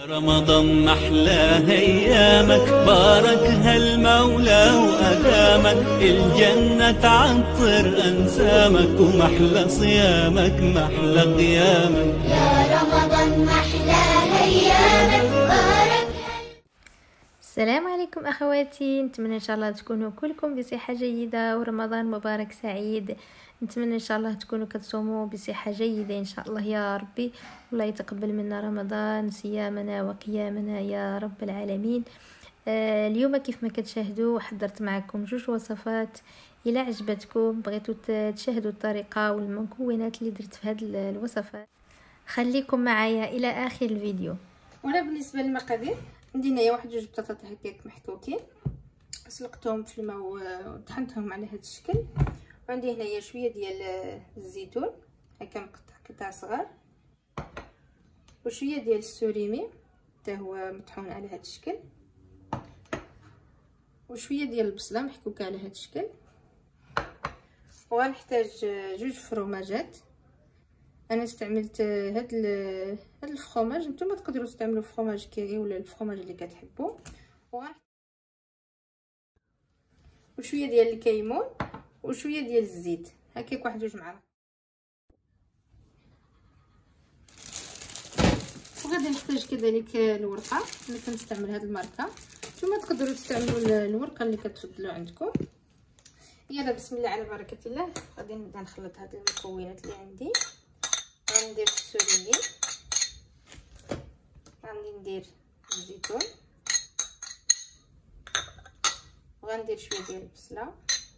رمضان محلى ايامك، باركها المولى وادامك، الجنة تعطر انسامك، ومحلى صيامك محلى قيامك. يا رمضان محلى ايامك بارك. السلام عليكم اخواتي، نتمنى ان شاء الله تكونوا كلكم بصحه جيده ورمضان مبارك سعيد. نتمنى ان شاء الله تكونوا كتصوموا بصحه جيده ان شاء الله يا ربي، والله يتقبل منا رمضان صيامنا وقيامنا يا رب العالمين. اليوم كيف ما كتشاهدوا حضرت معكم جوج وصفات. الى عجبتكم بغيتوا تشاهدوا الطريقه والمكونات اللي درت في هذه الوصفات، خليكم معايا الى اخر الفيديو. وانا بالنسبه للمقادير عندي هنايا واحد جوج بطاطات هكاك محكوكين، سلقتهم في الماء وطحنتهم على هذا الشكل. وعندي هنايا شويه ديال الزيتون هكا مقطع قطع صغار، وشويه ديال السوريمي حتى هو مطحون على هذا الشكل، وشويه ديال البصله محكوكه على هذا الشكل. وغنحتاج جوج فروماجات. انا استعملت هاد الفرomage، نتوما تقدروا تستعملوا فرomage كيري ولا الفرomage اللي كتحبوا. وشويه ديال الكيمون وشويه ديال الزيت هكاك، واحد جوج معالق. وغادي نحتاج كذلك الورقه اللي كنستعمل هاد الماركه، نتوما تقدروا تستعملوا الورقه اللي كتفضلوا عندكم. يلا بسم الله على بركه الله، غادي نبدا نخلط هاد المكونات اللي عندي. غندير السوريين، غادي ندير الزيتون، وغندير شويه ديال البصله،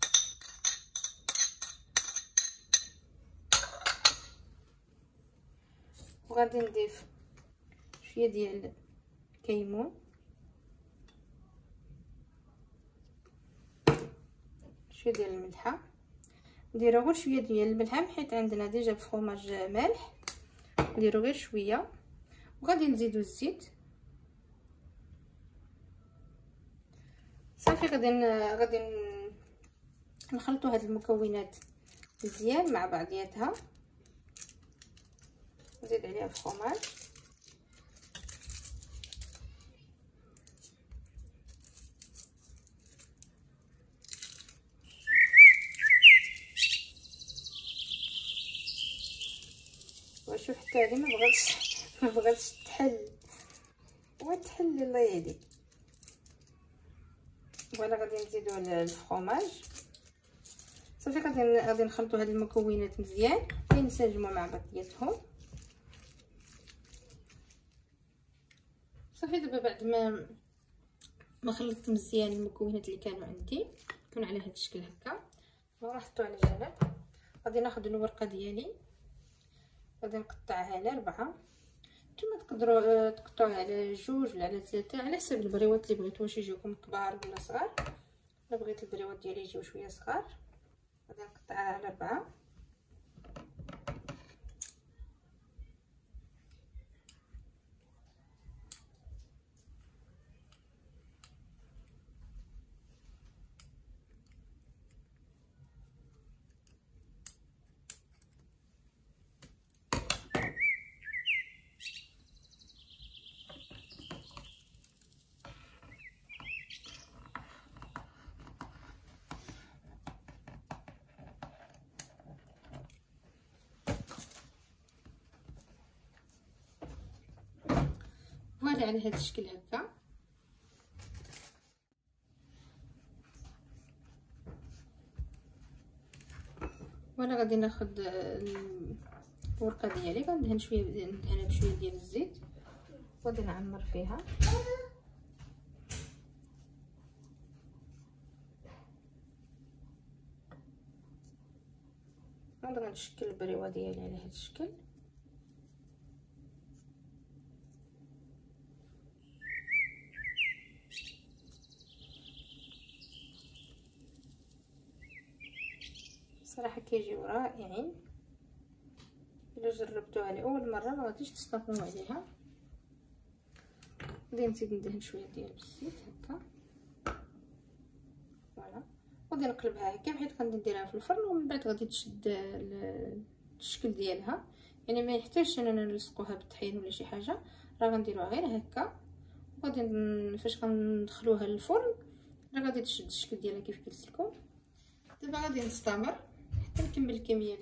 وغادي نضيف شويه ديال الكيمون، شويه ديال الملحه. نديرو غير شويه ديال الملحه حيت عندنا ديجا الفرomage مالح، نديرو غير شويه. وغادي نزيدو الزيت صافي. غادي نخلطوا هاد المكونات مزيان مع بعضياتها. نزيد عليها الفرomage، وشوف حتى هذه ما بغاتش تحل وتحل، الله يهديك. فوالا غادي نزيدو الفرomage صافي. غادي نخلطوا هاد المكونات مزيان ينسجموا مع بعضياتهم صافي. دابا بعد ما خلطت مزيان المكونات اللي كانوا عندي، كانوا على هاد الشكل هكا، ونحطو على جنب. غادي ناخذ الورقه ديالي، غادي نقطعها على 4. نتوما تقدروا تقطعوها على 2 ولا على 3 على حسب البريوات اللي بغيتو، واش يجيوكم كبار ولا صغار. انا بغيت البريوات ديالي يجيو شويه صغار، غادي نقطعها على 4. فوالا على هذا الشكل هكا. وانا غادي ناخذ الورقه ديالي، غندهن ندهنها بشويه ديال الزيت، وغادي نعمر فيها. غادي نشكل البريوه ديالي على هذا الشكل. صراحه كيجيو رائعين، الا جربتوها لاول مره ما غاديش تستقيموا عليها. غادي نزيد ندهن شويه ديال الزيت هكا. فوالا غادي نقلبها هكا حيت غادي نديرها في الفرن، ومن بعد غادي تشد الشكل ديالها. يعني ما يحتاجش اننا نلصقوها بالطحين ولا شي حاجه، راه غنديروها غير هكا، وغادي فاش غندخلوها للفرن راه غادي تشد الشكل ديالها كيف قلت لكم. دابا غادي نستمر حتى نكمل الكميه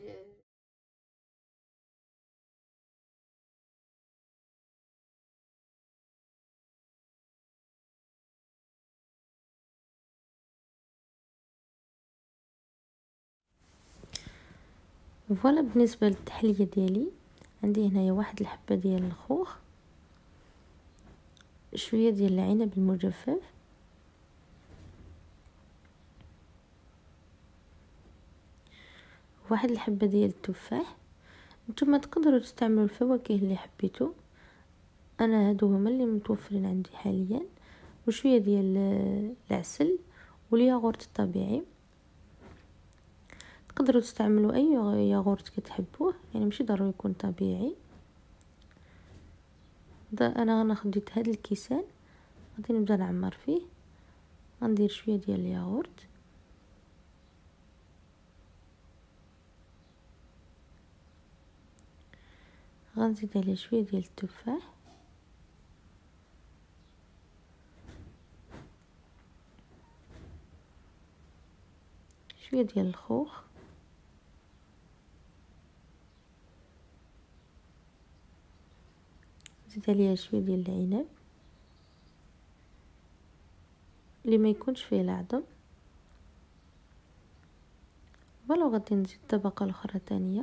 فوالا. بالنسبه للتحليه ديالي عندي هنايا واحد الحبه ديال الخوخ، شويه ديال العنب المجفف، واحد الحبه ديال التفاح. نتوما تقدروا تستعملوا الفواكه اللي حبيتوا، انا هادو هما اللي متوفرين عندي حاليا، وشويه ديال العسل والياغورت الطبيعي. تقدروا تستعملوا اي ياغورت كتحبوه، يعني ماشي ضروري يكون طبيعي. انا خديت هاد الكيسان، غادي نبدا نعمر فيه. غندير شويه ديال الياغورت، غنزيد عليه شويه ديال التفاح، شويه ديال الخوخ، نزيد عليها شويه ديال العنب اللي ما يكونش فيه العظم. فوالا، غادي نزيد طبقه اخرى تانية.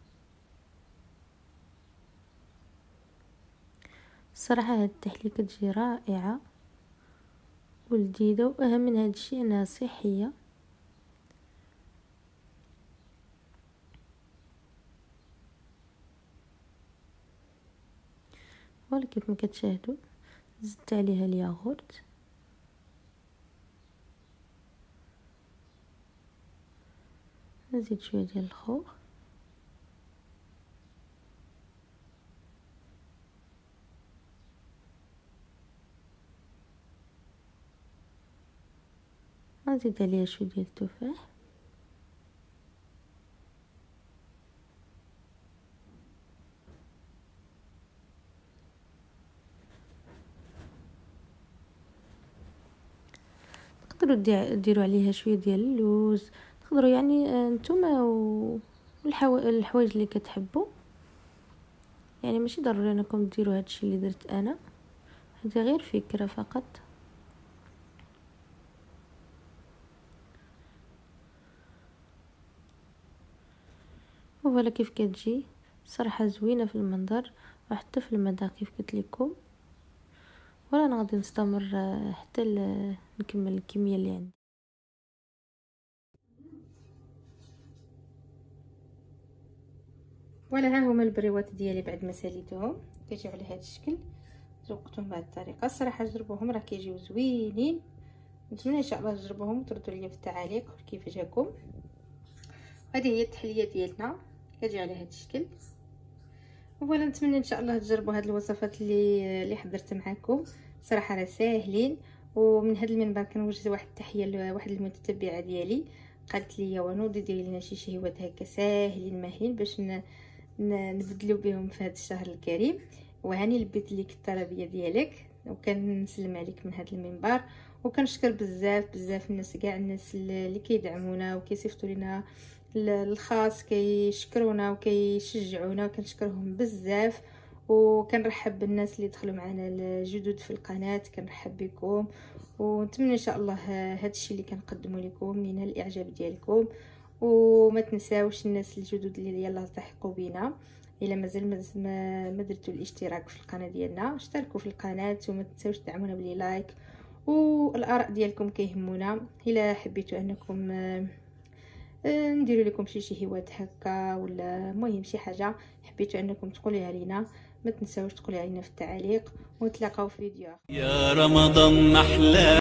الصراحه هاد التحليه كتجي رائعه ولذيذه، واهم من هاد الشيء انها صحيه. ولا كيف ما كتشاهدوا زدت عليها الياغورت، نزيد شويه ديال الخوخ، نزيد عليها شويه ديال التفاح، تقدروا ديروا عليها شويه ديال اللوز، تقدروا يعني نتوما والحوايج اللي كتحبوا، يعني ماشي ضروري انكم ديروا هادشي اللي درت انا، هذه غير فكره فقط. ولا كيف كتجي صراحه زوينه في المنظر وحتى في المذاق كيف قلت لكم. ولا انا غادي نستمر حتى نكمل الكميه اللي عندي. ولا ها هما البريوات ديالي بعد ما ساليتهم كيجيو على هذا الشكل. ذوقتهم بهذه الطريقه، الصراحه جربوهم راه كيجيو زوينين. نتمنى ان شاء الله تجربوهم وتردوا لي في التعاليق كيف جاكم. هذه هي التحليه ديالنا كتجي على هذا الشكل. ولا نتمنى ان شاء الله تجربوا هاد الوصفات اللي حضرت معكم، صراحه راه ساهلين. ومن هذا المنبر كنوجد واحد التحيه لواحد المتتبعه ديالي قالت لي ونوضي ديري لنا شي شهيوات هكا ساهلين ماهلين باش نبدلوا بهم في هذا الشهر الكريم. وهاني لبيت ليك الطلبيه ديالك، وكنسلم عليك من هذا المنبر. وكنشكر بزاف الناس، كاع الناس اللي كيدعمونا وكيصيفطوا لنا الخاص، كيشكرونا وكيشجعونا، وكنشكرهم بزاف. وكنرحب بالناس اللي دخلوا معنا الجدد في القناه، كنرحب بكم. ونتمنى ان شاء الله هذا الشيء اللي كنقدمه لكم ينال الاعجاب ديالكم. وما تنساوش الناس الجدد اللي يلا التحقوا بينا، الا مازال ما درتوا الاشتراك في القناه ديالنا اشتركوا في القناه، وما تنساوش تدعمونا بلي لايك. والاراء ديالكم كيهمونا، الا حبيتوا انكم نديروا لكم شي شهيوات هكا ولا المهم شي حاجه حبيتوا انكم تقولوها لينا، ما تنساوش تقولوها لينا في التعاليق. ونتلاقاو في فيديو اخر. يا رمضان محلى